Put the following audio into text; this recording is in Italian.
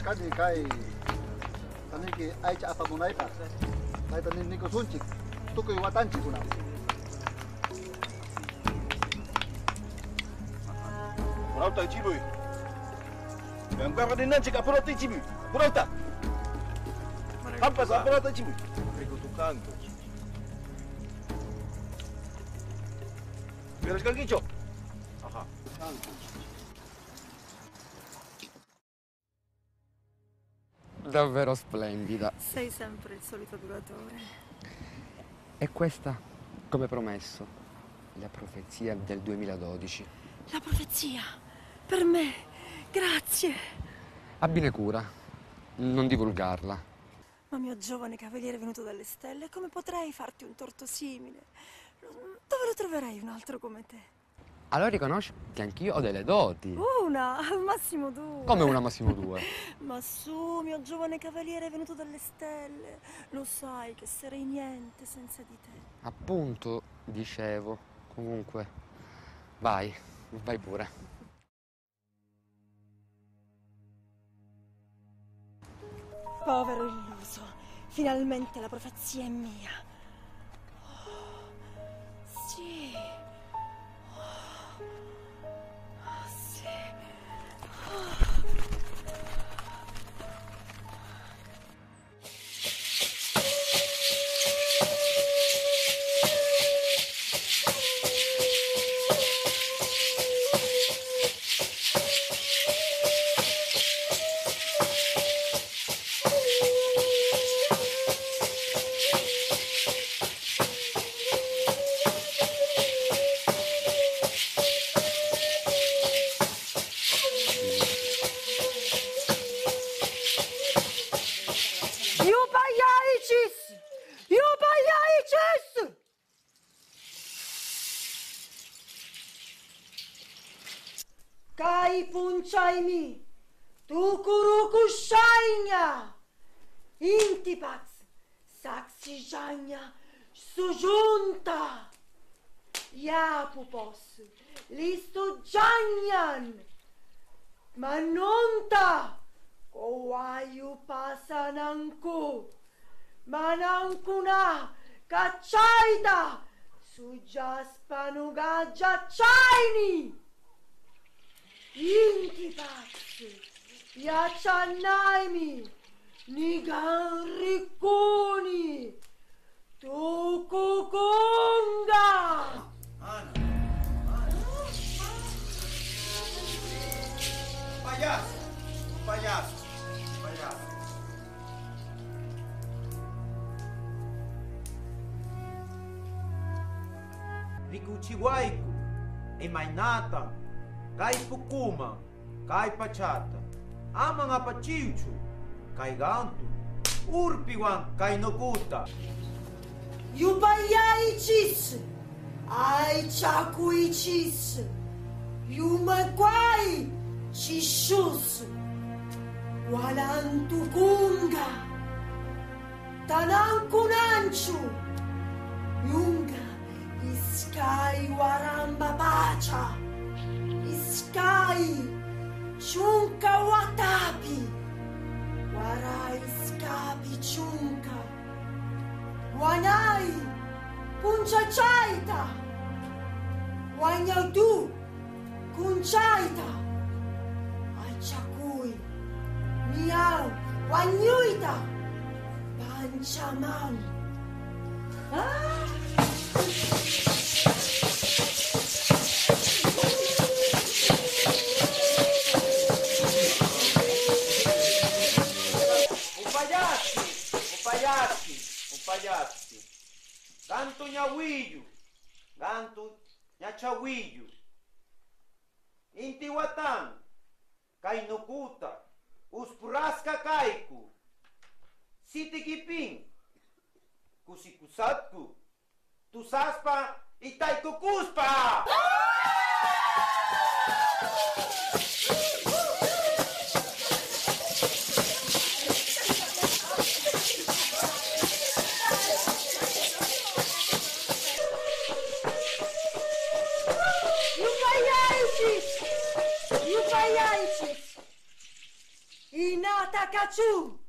kadi kai tani ki ai cha apa munai ta kai tani ni ko sunchi tu ko watan chi kuna Pronto Ichibu yang kau ada nanti kat pronto Ichibu pronto apa sah pronto Ichibu Rico tukang tu beres kan kicho aha Davvero splendida. Sei sempre il solito duratore. E questa, come promesso, la profezia del 2012. La profezia! Per me! Grazie! Abbine cura, non divulgarla. Ma mio giovane cavaliere venuto dalle stelle, come potrei farti un torto simile? Dove lo troverei un altro come te? Allora riconosci che anch'io ho delle doti. Una, al massimo due. Come una massimo due? Ma su, mio giovane cavaliere venuto dalle stelle, lo sai che sarei niente senza di te. Appunto, dicevo. Comunque, vai pure. Povero illuso, finalmente la profezia è mia. Oh, sì. Kai punchaimi, tukuruku shainya, intipax, saxijanya, sujunta, yapupos, listujanyan, manunta, kowayu pasananku, manankuna, kachaita, sujaspanuga jachaini. Intipax, Yachanaimi, Niganrikuni, Tukukunga. Payaso. Rikuchiwaiku, Emainata. Kai Pukuma, Kai Pachata, Amanga Pachiuchu, Kai Gantu, Urpiwan, Kai Nokuta. Yupayaichis, Ai Chakuichis, Yumakwai, Chishus, Walantukunga, Tanankunanchu, Yunga, Iskai Waramba Pacha. Sky, chunka watapi, warai skapi chunka, wanai, punchachaita, wanyaudu, kunchaita, aichakui, miau, wanyuita, panchamam. Upayatsi, Gantu Nyawiyu, Gantu Nyachawiyu, Intiwatan, Kainukuta, Uspuraska Kaiku, Sitikipin, Kusikusatku, Tusaspa Itaikukuspa! Inata Kachu!